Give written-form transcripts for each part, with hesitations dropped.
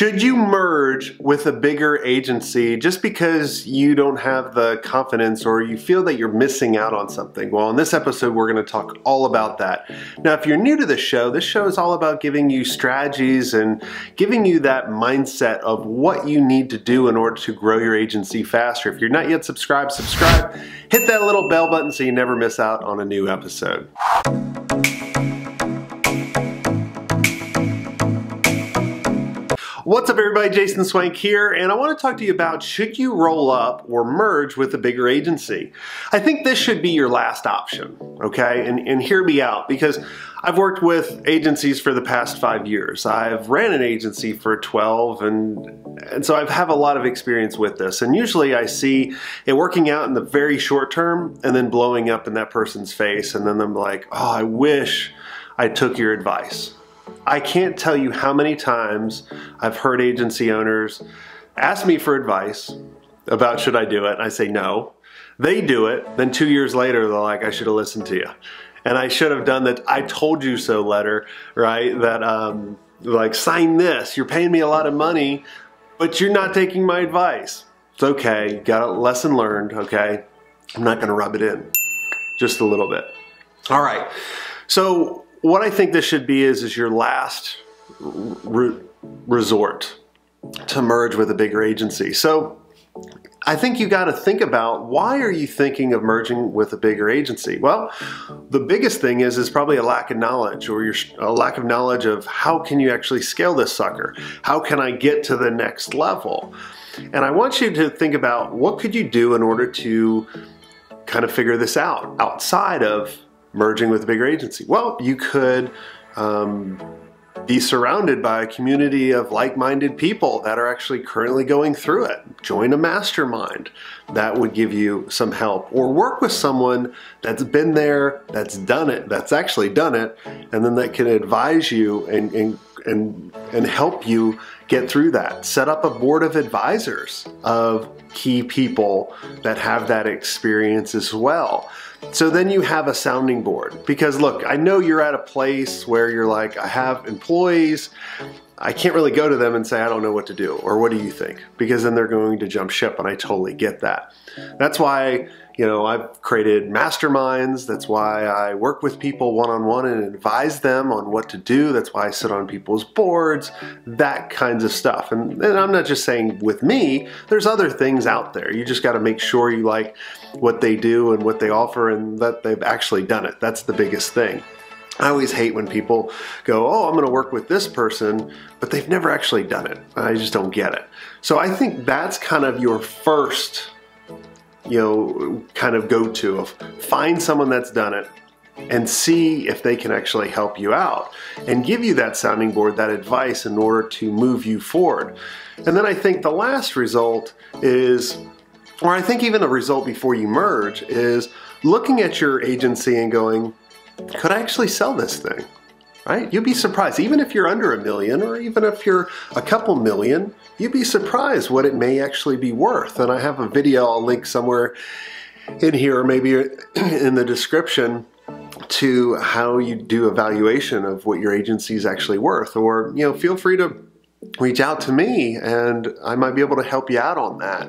Should you merge with a bigger agency just because you don't have the confidence or you feel that you're missing out on something? Well, in this episode, we're going to talk all about that. Now, if you're new to this show is all about giving you strategies and giving you that mindset of what you need to do in order to grow your agency faster. If you're not yet subscribed, subscribe. Hit that little bell button so you never miss out on a new episode. What's up everybody, Jason Swenk here, and I want to talk to you about should you roll up or merge with a bigger agency. I think this should be your last option, okay? And hear me out, because I've worked with agencies for the past 5 years. I've ran an agency for 12, and so I have a lot of experience with this. And usually I see it working out in the very short term and then blowing up in that person's face, and then I'm like, oh, I wish I took your advice. I can't tell you how many times I've heard agency owners ask me for advice about should I do it, and I say no. They do it, then 2 years later they're like, I should have listened to you. And I should have done that I told you so letter, right? That like, sign this, you're paying me a lot of money, but you're not taking my advice. It's okay, you got a lesson learned, okay? I'm not gonna rub it in, just a little bit. All right, so what I think this should be is your last resort to merge with a bigger agency. So I think you got to think about, why are you thinking of merging with a bigger agency? Well, the biggest thing is probably a lack of knowledge, or a lack of knowledge of how can you actually scale this sucker? How can I get to the next level? And I want you to think about, what could you do in order to kind of figure this out outside of merging with a bigger agency? Well, you could be surrounded by a community of like-minded people that are actually currently going through it. Join a mastermind. That would give you some help. Or work with someone that's been there, that's done it, that's actually done it, and then that can advise you and help you get through that. Set up a board of advisors of key people that have that experience as well. So then you have a sounding board. Because look, I know you're at a place where you're like, I have employees, I can't really go to them and say, I don't know what to do, or what do you think? Because then they're going to jump ship, and I totally get that. That's why, you know, I've created masterminds. That's why I work with people one-on-one and advise them on what to do. That's why I sit on people's boards, that kinds of stuff. And I'm not just saying with me, there's other things out there. You just got to make sure you like what they do and what they offer, and that they've actually done it. That's the biggest thing. I always hate when people go, oh, I'm going to work with this person, but they've never actually done it. I just don't get it. So I think that's kind of your first, you know, kind of go-to of find someone that's done it and see if they can actually help you out and give you that sounding board, that advice in order to move you forward. And then I think the last result is, or I think even a result before you merge, is looking at your agency and going, could I actually sell this thing? Right? You'd be surprised, even if you're under $1 million, or even if you're a couple million, you'd be surprised what it may actually be worth. And I have a video I'll link somewhere in here, or maybe in the description, to how you do a valuation of what your agency is actually worth. Or, you know, feel free to reach out to me and I might be able to help you out on that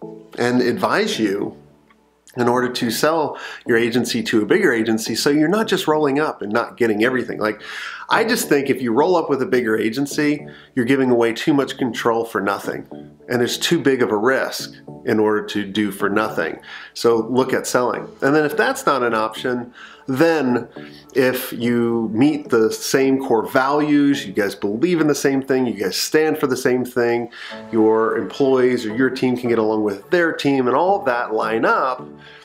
and advise you in order to sell your agency to a bigger agency, so you're not just rolling up and not getting everything. Like, I just think if you roll up with a bigger agency, you're giving away too much control for nothing. And it's too big of a risk in order to do for nothing. So look at selling. And then if that's not an option, then if you meet the same core values, you guys believe in the same thing, you guys stand for the same thing, your employees or your team can get along with their team, and all of that line up,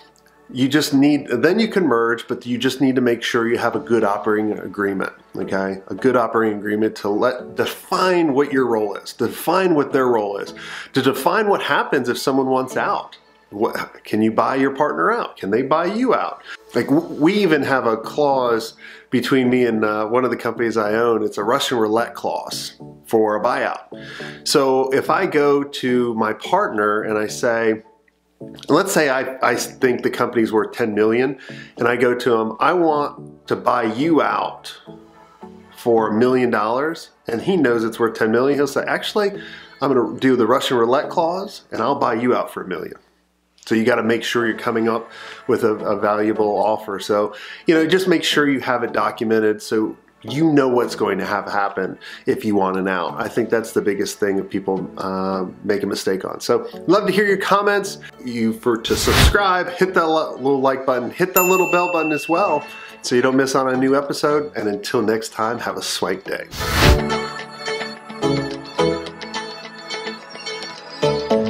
you just need, then you can merge, but you just need to make sure you have a good operating agreement, okay? A good operating agreement to define what your role is, define what their role is, to define what happens if someone wants out. Can you buy your partner out? Can they buy you out? Like, we even have a clause between me and one of the companies I own. It's a Russian roulette clause for a buyout. So if I go to my partner and I say, let's say I think the company's worth 10 million, and I go to him, I want to buy you out for $1 million and he knows it's worth 10 million, he'll say, actually, I'm going to do the Russian roulette clause and I'll buy you out for $1 million. So you got to make sure you're coming up with a valuable offer. So, just make sure you have it documented so you know what's going to have happen if you want an out. I think that's the biggest thing that people make a mistake on. So love to hear your comments. To subscribe, hit that little like button, hit that little bell button as well so you don't miss out on a new episode. And until next time, have a swank day.